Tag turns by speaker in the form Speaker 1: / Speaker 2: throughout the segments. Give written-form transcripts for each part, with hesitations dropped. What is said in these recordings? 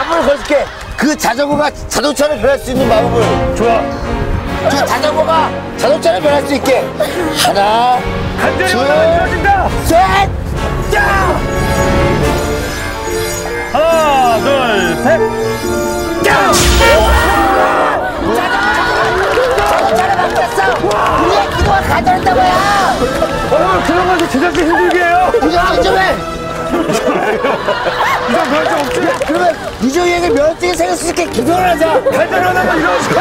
Speaker 1: 마법을 걸게. 그 자전거가 자동차로 변할 수 있는 마법을.
Speaker 2: 좋아.
Speaker 1: 그 자전거가 자동차로 변할 수 있게. 하나,
Speaker 2: 간절히 원하진다.
Speaker 1: 셋, 야!
Speaker 2: 하나, 둘, 셋.
Speaker 1: 야! 자동차로 바뀌었어. 우리가 그동안 가져왔단 거야.
Speaker 2: 그런 것도 제작비 힘들게 해요.
Speaker 1: 이정이 좀 해.
Speaker 2: 이상 별점 없지?
Speaker 1: 그러면 이정이에게 면허증이 생길 수 있게 기도를 하자.
Speaker 2: 간절히 원하면 이러시고.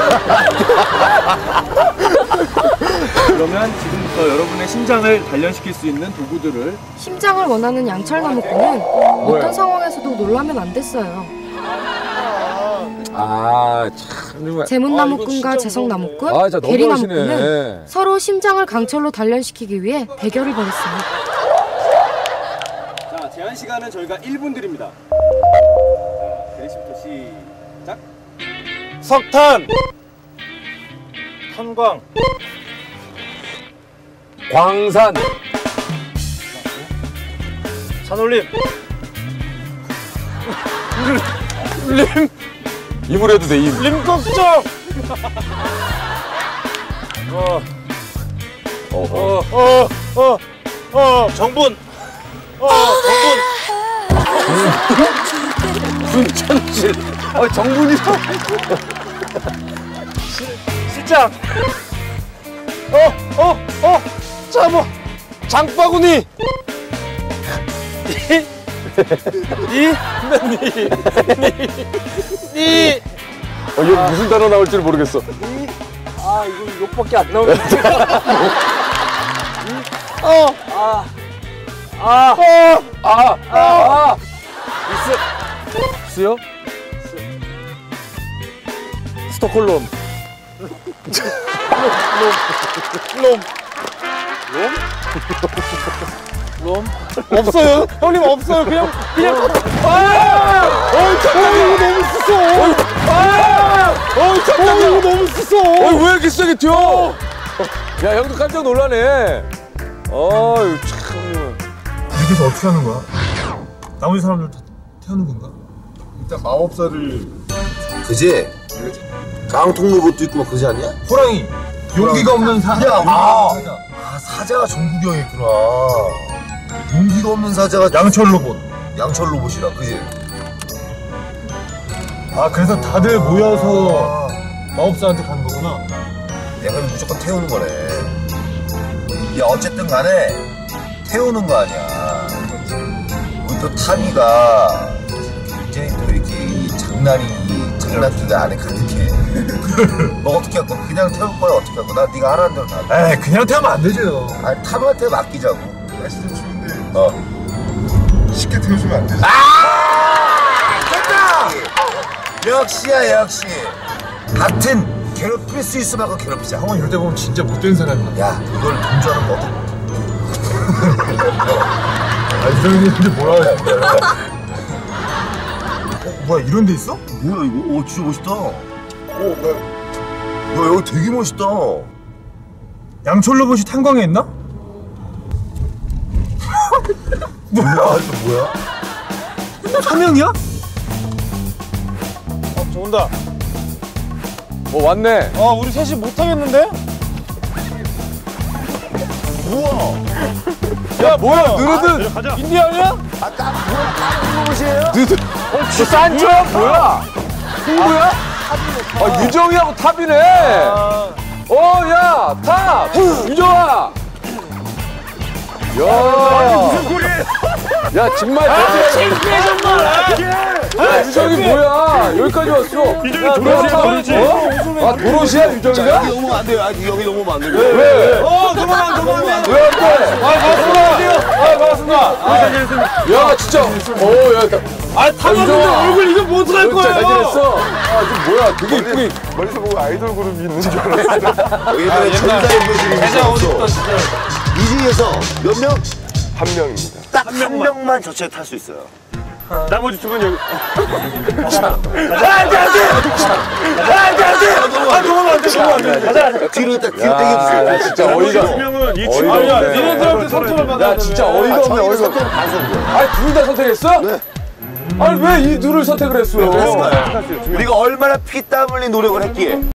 Speaker 3: 그러면 지금부터 여러분의 심장을 단련시킬 수 있는 도구들을
Speaker 4: 심장을 원하는 양철나무꾼은 어떤 상황에서도 놀라면 안 됐어요.
Speaker 5: 아, 참 정말.
Speaker 4: 제문나무꾼과 재성나무꾼,
Speaker 5: 아, 진짜 너무
Speaker 4: 계리나무꾼은
Speaker 5: 하시네.
Speaker 4: 서로 심장을 강철로 단련시키기 위해 대결을 벌였습니다.
Speaker 3: 자, 제한 시간은 저희가 1분 드립니다. 자, 대리시부터 시작.
Speaker 2: 석탄. 탄광.
Speaker 5: 광산.
Speaker 2: 산올림.
Speaker 5: 입을 해도 돼, 입.
Speaker 2: 림꺽정. 정분.
Speaker 5: 분천실. 정분이.
Speaker 2: 실장. 자, 뭐 장바구니.
Speaker 5: 이거 무슨 단어 나올지 모르겠어.
Speaker 2: 아, 이거 욕밖에 안 나오네.
Speaker 5: 스요? 스톡홀름.
Speaker 2: 롬? 없어요. 형님 없어요. 그냥. 잠깐만, 이거 너무 쓰어. 잠깐만, 이거 너무 쓰어.
Speaker 5: 왜 이렇게 세게 튀어? 야, 형도 깜짝 놀라네. 어휴, 참.
Speaker 6: 이렇게 해서 어떻게 하는 거야? 나머지 사람들 다 태우는 건가?
Speaker 7: 일단 마법사를
Speaker 1: 그지? 깡통 로봇도 있고 막 그지 않냐?
Speaker 6: 호랑이! 용기가 없는 사자!
Speaker 1: 사자가 정국이 형이구나. 용기가 없는 사자가
Speaker 6: 양철 로봇!
Speaker 1: 양철 로봇이라, 그지?
Speaker 6: 그래서 다들 모여서 마법사한테 가는 거구나.
Speaker 1: 내가 무조건 태우는 거네. 야, 어쨌든 간에 태우는 거 아니야. 우리 또 타미가 굉장히 또 이렇게 이 장난기가 안에 가득해. 너 어떻게 할 거야? 그냥 태울 거야? 어떻게 할 거야? 네가 하라는 대로 다 해.
Speaker 6: 에이, 그냥 태우면 안 되죠.
Speaker 1: 아니, 타미한테 맡기자고.
Speaker 7: 날씨 좀 추운데
Speaker 1: 쉽게
Speaker 7: 태워주면 안 되지.
Speaker 1: 됐다! 역시야, 역시. 같은 괴롭힐 수 있을 만큼 괴롭히자.
Speaker 6: 형은 이럴 때 보면 진짜 못된 사람이야.
Speaker 1: 야, 이걸 동조하는 것도
Speaker 6: 이런 일인데 뭐라 해. 뭐야, 이런 데 있어?
Speaker 1: 뭐야 이거? 진짜 멋있다. 야, 여기 되게 멋있다.
Speaker 6: 양철 로봇이 탄광에 있나?
Speaker 1: 뭐야? 이거 뭐야?
Speaker 6: 사명이야?
Speaker 2: 좋은다.
Speaker 5: 왔네.
Speaker 2: 우리 셋이 못 하겠는데?
Speaker 5: 야, 뭐야, 느르든.
Speaker 2: 가자. 인디아냐?
Speaker 1: 아까 로봇이에요?
Speaker 5: 저 산초야? 뭐야? 친구야? 유정이하고 탑이네. 야, 탑! 유정아! 야,
Speaker 2: 무슨 소리야?
Speaker 5: 야, 정말.
Speaker 2: 창피해, 정말.
Speaker 5: 야, 유정이 뭐야? 여기까지 왔어.
Speaker 2: 유정이 도로시야,
Speaker 5: 도로시야, 유정이가?
Speaker 1: 여기 넘으면 안 돼요. 여기 넘으면 안 돼요.
Speaker 5: 왜?
Speaker 2: 넘어가면 안 돼.
Speaker 5: 왜 안 돼?
Speaker 2: 반갑습니다.
Speaker 5: 야, 진짜. 야,
Speaker 2: 타봤는데 얼굴 이거 뭐 어떡할
Speaker 5: 진짜 잘
Speaker 2: 거예요?
Speaker 5: 지냈어. 좀 뭐야, 되게 이쁘게.
Speaker 7: 멀리서 보고 아이돌 그룹이 있는 줄 알았어.
Speaker 1: 예전에 천사의 교실이 있었어. 이 중에서 몇 명?
Speaker 7: 한 명입니다.
Speaker 1: 딱 한 명만 저 차에 탈 수 있어요.
Speaker 2: 나머지 두 분 여기.
Speaker 1: 뒤로 딱 뒤로 당겨주세요.
Speaker 5: 야, 진짜 어이가.
Speaker 2: 두 명은 이
Speaker 5: 어이가
Speaker 2: 친구야.
Speaker 5: 없네.
Speaker 2: 니네들한테 상처를 받아.
Speaker 5: 야, 진짜 어이가 없네, 어이가 없네.
Speaker 1: 반성 거예요.
Speaker 5: 아니, 둘 다 선택했어?
Speaker 1: 네.
Speaker 5: 아니 왜 이 둘을 선택을 했어요?
Speaker 1: 우리가 얼마나 피땀 흘린 노력을 했기에